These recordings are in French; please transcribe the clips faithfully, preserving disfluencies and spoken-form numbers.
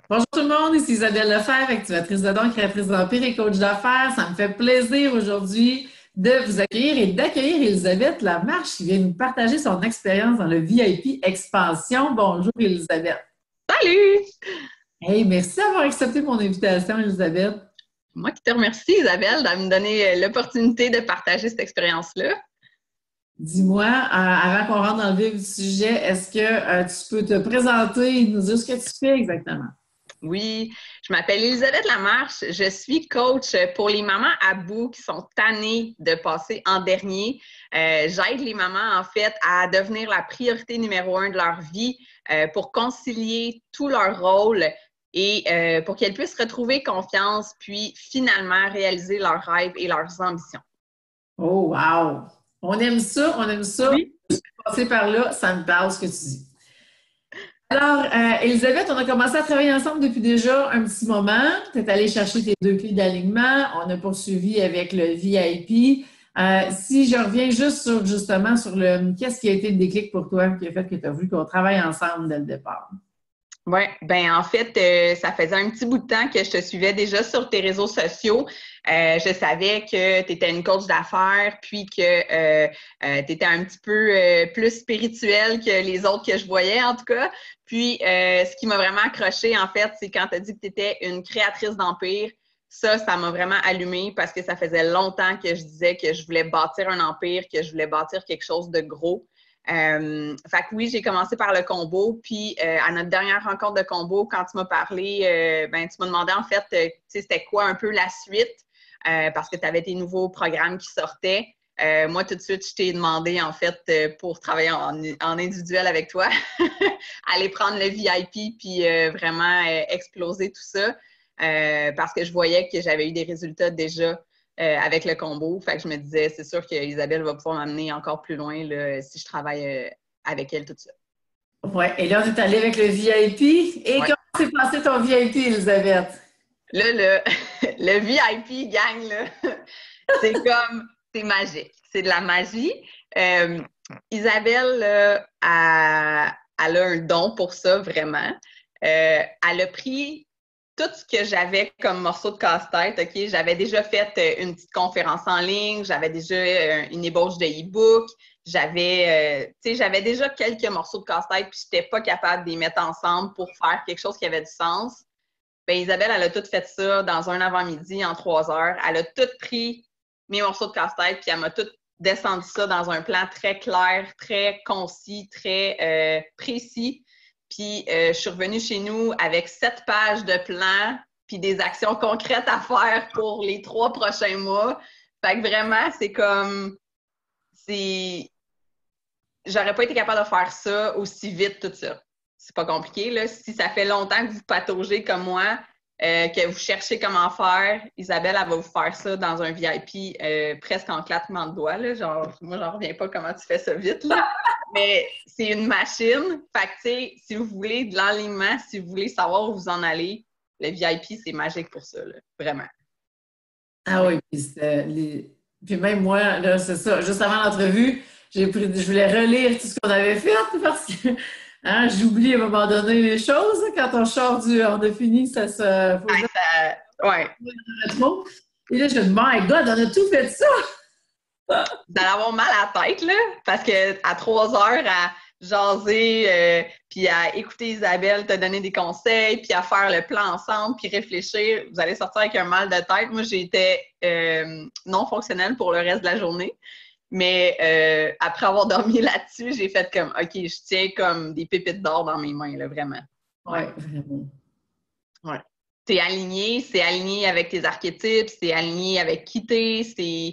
Bonjour tout le monde, ici Isabelle Lefebvre, activatrice de dons, créatrice d'empire et coach d'affaires. Ça me fait plaisir aujourd'hui de vous accueillir et d'accueillir Elisabeth Lamarche qui vient nous partager son expérience dans le V I P Expansion. Bonjour Elisabeth. Salut! Hey, merci d'avoir accepté mon invitation, Elisabeth. Moi qui te remercie, Isabelle, de me donner l'opportunité de partager cette expérience-là. Dis-moi, euh, avant qu'on rentre dans le vif du sujet, est-ce que euh, tu peux te présenter et nous dire ce que tu fais exactement? Oui, je m'appelle Elisabeth Lamarche. Je suis coach pour les mamans à bout qui sont tannées de passer en dernier. Euh, j'aide les mamans, en fait, à devenir la priorité numéro un de leur vie euh, pour concilier tous leurs rôles et euh, pour qu'elles puissent retrouver confiance puis finalement réaliser leurs rêves et leurs ambitions. Oh, wow! On aime ça, on aime ça. Oui. Je suis passée par là, ça me parle ce que tu dis. Alors, euh, Elisabeth, on a commencé à travailler ensemble depuis déjà un petit moment. Tu es allée chercher tes deux clés d'alignement. On a poursuivi avec le V I P. Euh, si je reviens juste sur, justement, sur le qu'est-ce qui a été le déclic pour toi qui a fait que tu as voulu qu'on travaille ensemble dès le départ? Oui, ben en fait, euh, ça faisait un petit bout de temps que je te suivais déjà sur tes réseaux sociaux. Euh, je savais que tu étais une coach d'affaires, puis que euh, euh, tu étais un petit peu euh, plus spirituelle que les autres que je voyais, en tout cas. Puis, euh, ce qui m'a vraiment accroché, en fait, c'est quand tu as dit que tu étais une créatrice d'empire. Ça, ça m'a vraiment allumée parce que ça faisait longtemps que je disais que je voulais bâtir un empire, que je voulais bâtir quelque chose de gros. Euh, fait que oui, j'ai commencé par le combo, puis euh, à notre dernière rencontre de combo, quand tu m'as parlé, euh, ben tu m'as demandé en fait, euh, tu sais, c'était quoi un peu la suite, euh, parce que tu avais tes nouveaux programmes qui sortaient. Euh, moi, tout de suite, je t'ai demandé en fait euh, pour travailler en, en individuel avec toi, aller prendre le V I P, puis euh, vraiment euh, exploser tout ça, euh, parce que je voyais que j'avais eu des résultats déjà. Euh, avec le combo. Fait que je me disais, c'est sûr qu'Isabelle va pouvoir m'amener encore plus loin là, si je travaille euh, avec elle tout de suite. Oui, et là, on est allé avec le V I P. Et Ouais. comment s'est passé ton V I P, Elisabeth? Là, le, le V I P gang, là, c'est comme, c'est magique. C'est de la magie. Euh, Isabelle, là, a, elle a un don pour ça, vraiment. Euh, elle a pris tout ce que j'avais comme morceau de casse-tête, OK? J'avais déjà fait une petite conférence en ligne, j'avais déjà une ébauche de e-book, j'avais, euh, tu sais, j'avais déjà quelques morceaux de casse-tête, puis je n'étais pas capable de les mettre ensemble pour faire quelque chose qui avait du sens. Bien, Isabelle, elle a tout fait ça dans un avant-midi en trois heures. Elle a tout pris mes morceaux de casse-tête, puis elle m'a tout descendu ça dans un plan très clair, très concis, très euh, précis. Puis euh, je suis revenue chez nous avec sept pages de plans, puis des actions concrètes à faire pour les trois prochains mois. Fait que vraiment, c'est comme, c'est, j'aurais pas été capable de faire ça aussi vite tout ça. C'est pas compliqué, là. Si ça fait longtemps que vous pataugez comme moi, euh, que vous cherchez comment faire, Isabelle, elle va vous faire ça dans un V I P euh, presque en claquement de doigts, là. Genre, moi, j'en reviens pas comment tu fais ça vite, là. Mais c'est une machine. Fait que, tu sais, si vous voulez de l'enlignement, si vous voulez savoir où vous en allez, le V I P, c'est magique pour ça, là. Vraiment. Ah oui, puis, c'était les- puis même moi, là, c'est ça. Juste avant l'entrevue, j'ai pris, je voulais relire tout ce qu'on avait fait parce que hein, j'oublie à un moment donné les choses. Quand on sort du on a fini, ça se faut Ouais, dire ça... ouais. trop. Et là, je me dis, My God, on a tout fait ça! Vous allez avoir mal à la tête, là, parce qu'à trois heures, à jaser, euh, puis à écouter Isabelle te donner des conseils, puis à faire le plan ensemble, puis réfléchir, vous allez sortir avec un mal de tête. Moi, j'étais euh, non fonctionnelle pour le reste de la journée. Mais euh, après avoir dormi là-dessus, j'ai fait comme, OK, je tiens comme des pépites d'or dans mes mains, là, vraiment. Ouais, vraiment. Ouais. C'est aligné, c'est aligné avec tes archétypes, c'est aligné avec qui t'es, c'est...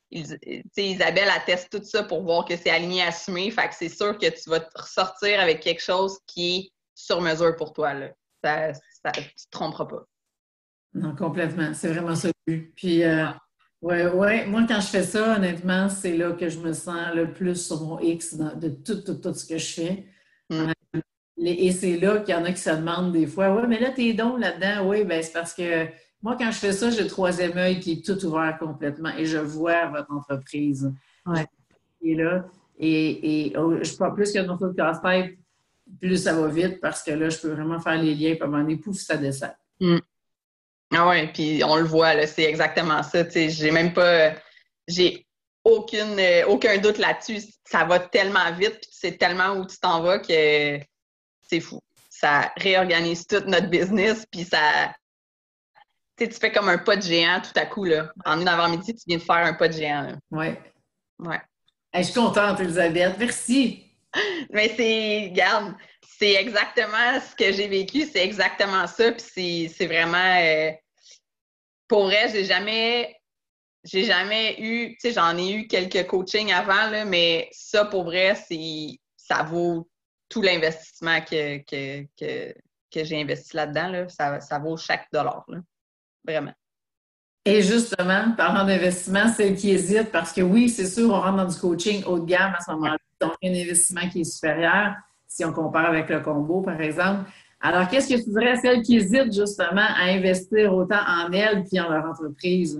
Isabelle atteste tout ça pour voir que c'est aligné, assumé. Fait que c'est sûr que tu vas te ressortir avec quelque chose qui est sur mesure pour toi. Là. Ça, ça, tu ne te tromperas pas. Non, complètement. C'est vraiment ça le but. Puis, euh, ouais, ouais, moi, quand je fais ça, honnêtement, c'est là que je me sens le plus sur mon X dans- de tout, tout, tout ce que je fais. Mm. Les- Et c'est là qu'il y en a qui se demandent des fois, ouais, mais là, tes dons là-dedans, oui, ben c'est parce que moi, quand je fais ça, j'ai le troisième œil qui est tout ouvert complètement et je vois votre entreprise. Je Ouais. est là et, et oh, je parle plus qu'un morceau de casse-tête. plus ça va vite parce que là, je peux vraiment faire les liens, puis à un moment donné, pouf, ça descend. Mm. Ah ouais, puis on le voit, là, c'est exactement ça. Tu sais, j'ai même pas... J'ai aucune, euh, aucun doute là-dessus. Ça va tellement vite, puis tu sais tellement où tu t'en vas que c'est fou. Ça réorganise tout notre business, puis ça... Tu sais, tu fais comme un pas de géant tout à coup, là. En une avant-midi, tu viens de faire un pas de géant, Oui. Ouais. Hey, je suis contente, Elisabeth. Merci. Mais c'est, regarde, c'est exactement ce que j'ai vécu, c'est exactement ça, puis c'est, c'est vraiment, euh, pour vrai, j'ai jamais, j'ai jamais eu, tu sais, j'en ai eu quelques coachings avant, là, mais ça, pour vrai, c'est, ça vaut tout l'investissement que, que, que, que j'ai investi là-dedans, là, ça, ça vaut chaque dollar, là, vraiment. Et justement, parlant d'investissement, celles qui hésitent, parce que oui, c'est sûr, on rentre dans du coaching haut de gamme à ce moment-là, donc un investissement qui est supérieur, si on compare avec le combo, par exemple. Alors, qu'est-ce que tu dirais à celles qui hésitent justement à investir autant en elles puis en leur entreprise?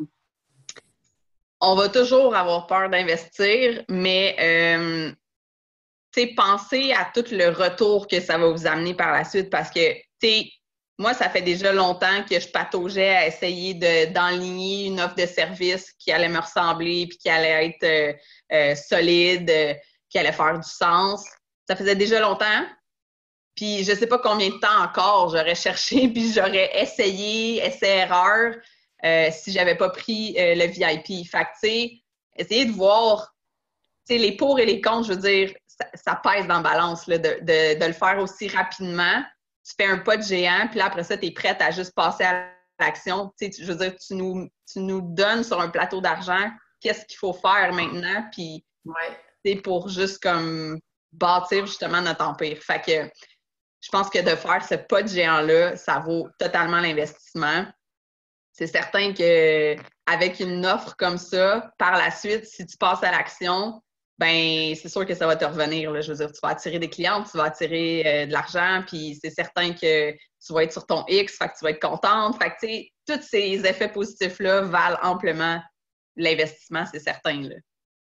On va toujours avoir peur d'investir, mais euh, tu sais, pensez à tout le retour que ça va vous amener par la suite parce que, tu sais, moi, ça fait déjà longtemps que je pataugeais à essayer de, d'enligner une offre de service qui allait me ressembler puis qui allait être euh, euh, solide, euh, qui allait faire du sens. Ça faisait déjà longtemps. Puis je sais pas combien de temps encore j'aurais cherché puis j'aurais essayé, essai-erreur, euh, si j'avais pas pris euh, le V I P. Fait que, tu sais, essayez de voir, tu sais, les pour et les contre, je veux dire, ça, ça pèse dans la balance, là, de, de, de le faire aussi rapidement. Tu fais un pas de géant, puis là, après ça, tu es prête à juste passer à l'action. Tu sais, je veux dire, tu nous, tu nous donnes sur un plateau d'argent qu'est-ce qu'il faut faire maintenant, puis Ouais. c'est pour juste comme bâtir justement notre empire. Fait que je pense que de faire ce pas de géant-là, ça vaut totalement l'investissement. C'est certain qu'avec une offre comme ça, par la suite, si tu passes à l'action, ben c'est sûr que ça va te revenir, là. Je veux dire, tu vas attirer des clients, tu vas attirer euh, de l'argent, puis c'est certain que tu vas être sur ton X, fait que tu vas être contente. Fait que, tu sais, tous ces effets positifs-là valent amplement l'investissement, c'est certain, là.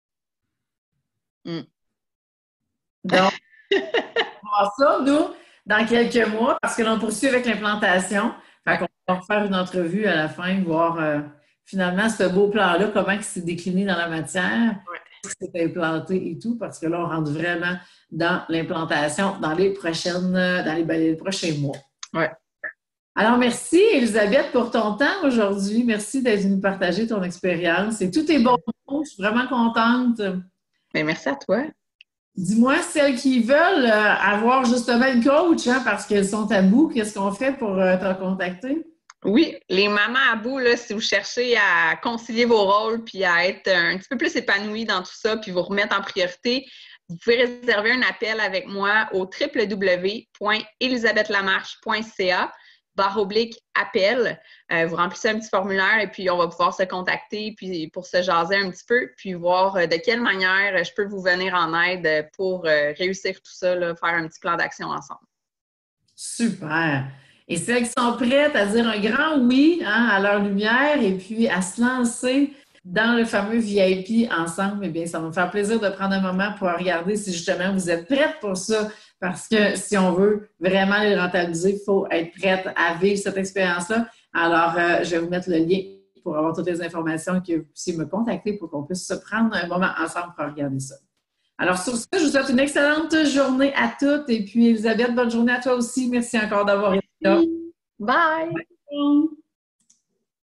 Mm. Donc, on va voir ça, nous, dans quelques mois, parce que l'on poursuit avec l'implantation. Fait qu'on va faire une entrevue à la fin, voir euh, finalement ce beau plan-là, comment il s'est décliné dans la matière, Ouais. ce qui s'est implanté et tout, parce que là, on rentre vraiment dans l'implantation dans les prochaines, dans les, ben, les prochains mois. Ouais. Alors, merci, Elisabeth, pour ton temps aujourd'hui. Merci d'être venue partager ton expérience. Et tout est bon. Je suis vraiment contente. Mais merci à toi. Dis-moi, celles qui veulent euh, avoir justement une coach, hein, parce qu'elles sont à bout, qu'est-ce qu'on fait pour euh, te contacter? Oui, les mamans à bout, là, si vous cherchez à concilier vos rôles puis à être un petit peu plus épanouie dans tout ça puis vous remettre en priorité, vous pouvez réserver un appel avec moi au w w w point elisabeth lamarche point c a barre oblique appel. Euh, vous remplissez un petit formulaire et puis on va pouvoir se contacter puis pour se jaser un petit peu puis voir de quelle manière je peux vous venir en aide pour réussir tout ça, là, faire un petit plan d'action ensemble. Super! Et celles qui sont prêtes à dire un grand oui, hein, à leur lumière et puis à se lancer dans le fameux V I P ensemble, eh bien, ça va me faire plaisir de prendre un moment pour regarder si justement vous êtes prêtes pour ça. Parce que si on veut vraiment les rentabiliser, il faut être prête à vivre cette expérience-là. Alors, euh, je vais vous mettre le lien pour avoir toutes les informations que vous puissiez me contacter pour qu'on puisse se prendre un moment ensemble pour regarder ça. Alors, sur ce, je vous souhaite une excellente journée à toutes. Et puis, Elisabeth, bonne journée à toi aussi. Merci encore d'avoir été là. Bye! Bye.